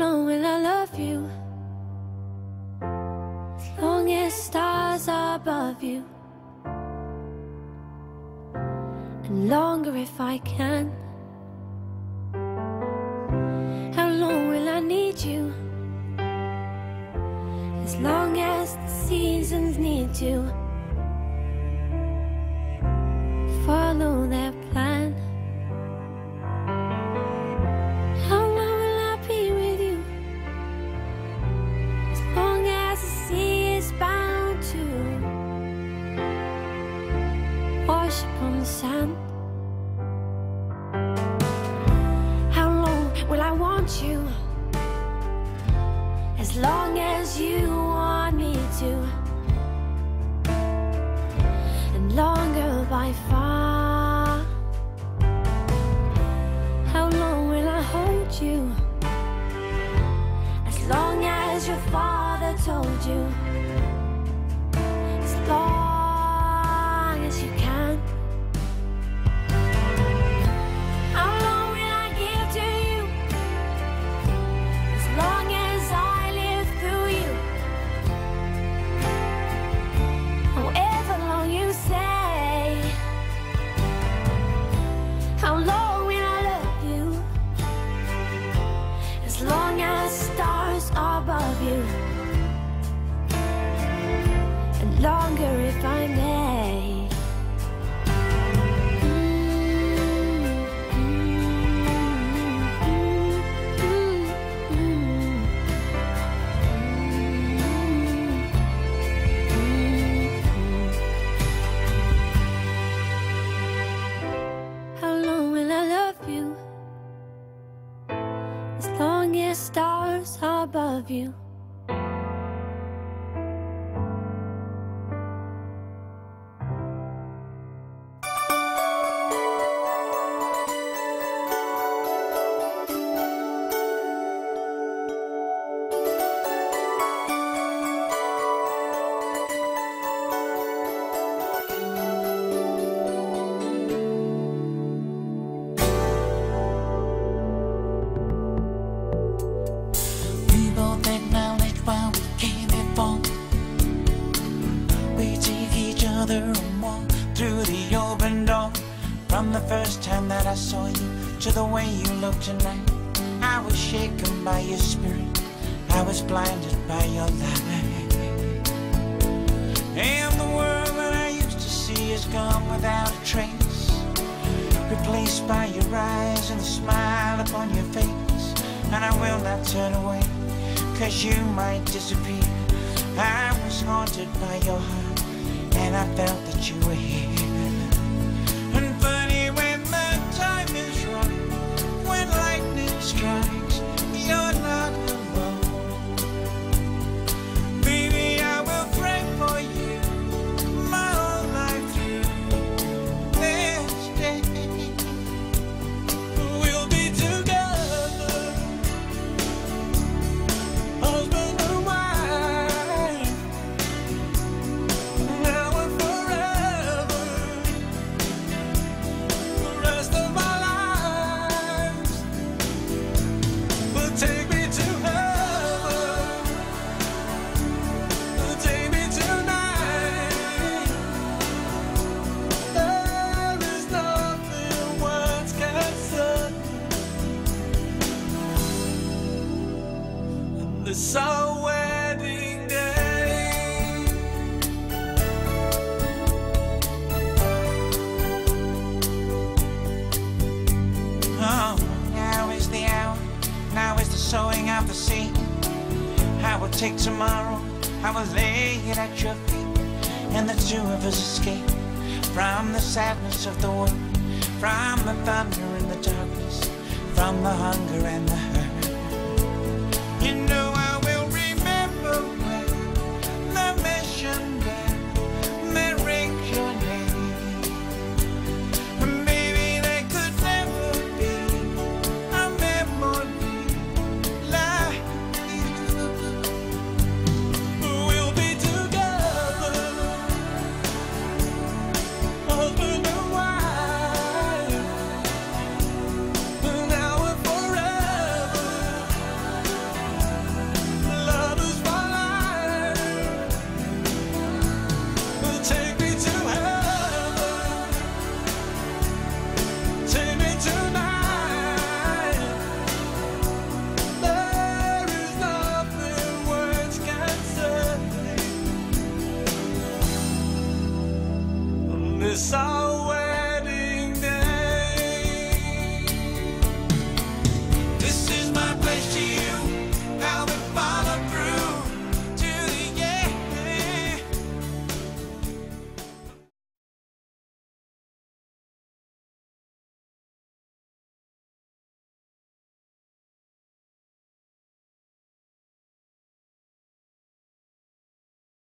long will I love you? As long as stars are above you, and longer if I can. How long will I need you? As long as the seasons need to follow their plan. How long will I be with you? As long as the sea is bound to wash upon the sand. How long will I want you? As long as you want me to, and longer by far. How long will I hold you? As long as your father told you, as long as you can. How long will I give to you? As long as I live through you. However long you say. How long will I love you? As long as stars are above you, and longer if I may. How long will I love you? As long as stars are above you. We both acknowledge while we came before. We take each other and walk through the open door. From the first time that I saw you to the way you look tonight, I was shaken by your spirit, I was blinded by your light. And the world that I used to see is gone without a trace, replaced by your eyes and the smile upon your face. And I will not turn away, 'cause you might disappear. I was haunted by your heart, and I felt that you were here. And funny, when the time is right, when lightning strikes, you're not alone. Baby, I will pray for you my whole life through. This day we'll be together, husband and wife, now and forever, the rest of our lives. But take me to heaven, take me tonight. There is nothing words can say. And this our wedding day. Oh, now is the hour, now is the sowing of the seed. I will take tomorrow, I will lay it at your feet, and the two of us escape from the sadness of the world, from the thunder and the darkness, from the hunger and the hurt. You know I will remember when the mission bell that rings your name. And baby, there could never be a memory like you. We'll be together, husband and wife, now and forever. song.